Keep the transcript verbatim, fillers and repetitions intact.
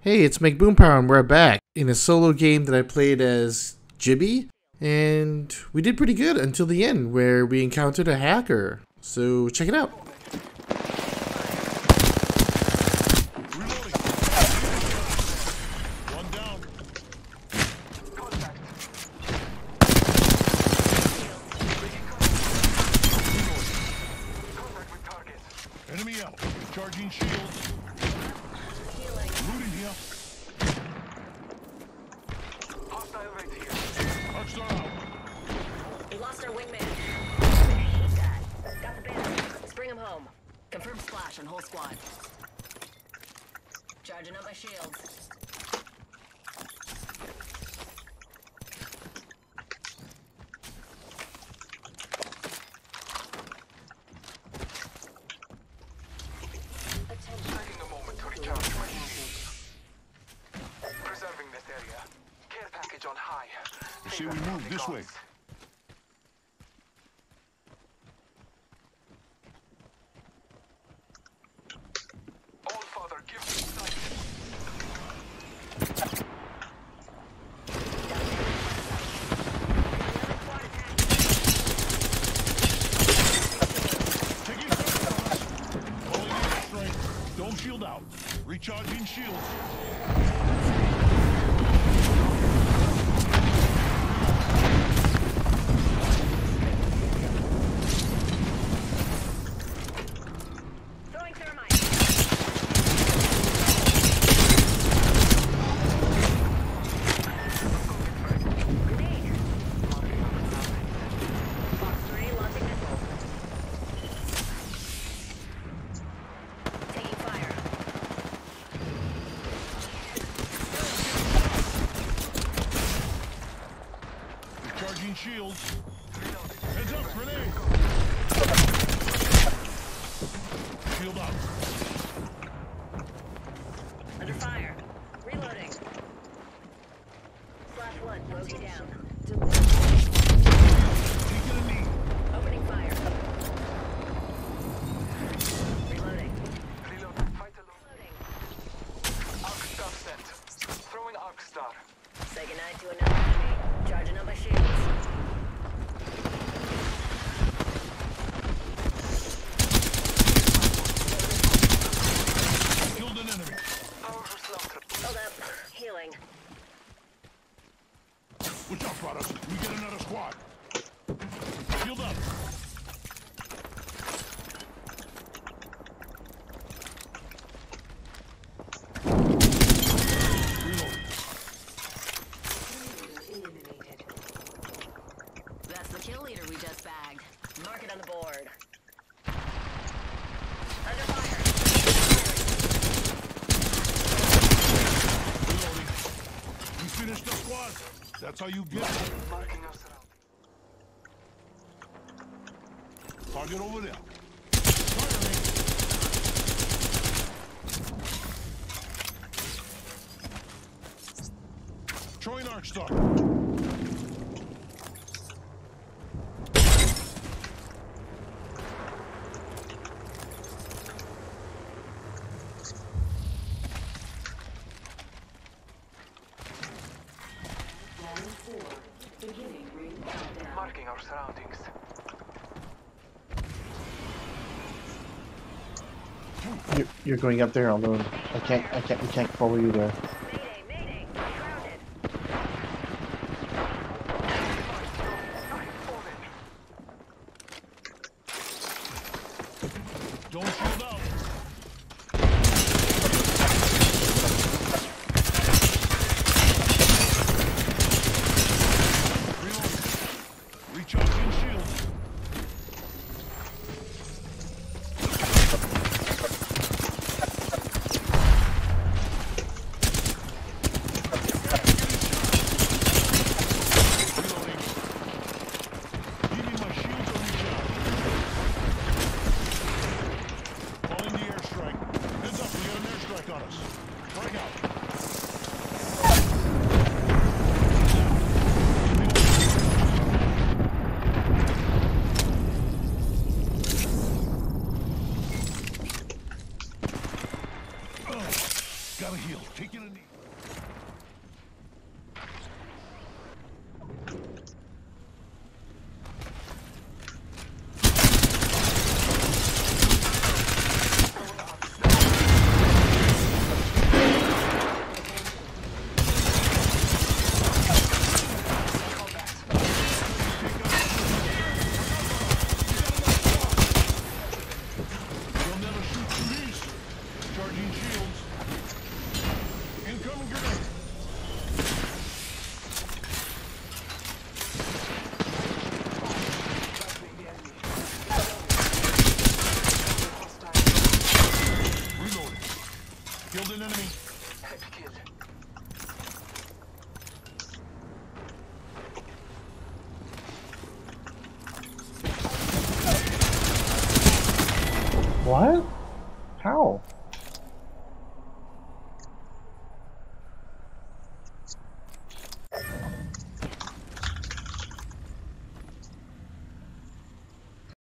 Hey, it's Mike Boompower and we're back in a solo game that I played as Gibby, and we did pretty good until the end where we encountered a hacker. So check it out. Enemy out. Charging shields. Looting here. Hostile right here. Hostile out. We lost our wingman. I hate that. Got the bandit. Let's bring him home. Confirm splash on whole squad. Charging up my shields. Taking a moment to recharge my shields. Preserving this area. Care package on high. See, we move this way. All father, give me sight. Taking shots. Pulling in strength. Dome shield out. Recharging shield. Throwing thermite. Grenade. Box three launching missile. Taking fire. Recharging shields. Heads up, grenade. Shield up. Under fire. Reloading. Slash one. Bogey down. Taking a knee. Opening fire. Reloading. Reload. Fight alone. Reloading. Arc star set. Throwing arc star. Say goodnight to another enemy. Charging up my shields. Killed an enemy. Powerful slaughter. Hold up. Healing. Watch out, brothers. We get another squad. Shield up. Reload. That's the kill leader we just bagged. Mark it on the board. Under fire. Reloading. We finished the squad. That's how you get it. Marking us out. Target over there. Firing. Throwing arc star. Marking our surroundings. You're, you're going up there alone. I can't, I can't, we can't follow you there. Mayday, mayday. Grounded. Don't shield out. Reload. Recharging shield. Reloading. Giving my shield a recharge. Gotta heal. Taking a knee. They'll never shoot through these. Charging shields. Incoming grenade. Reloading. Killed an enemy. Kid. What? How?